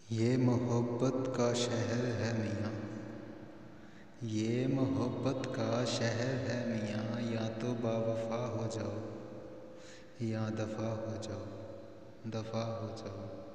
ये मोहब्बत का शहर है मियाँ, ये मोहब्बत का शहर है मियाँ। या तो बावफा हो जाओ या दफ़ा हो जाओ, दफ़ा हो जाओ।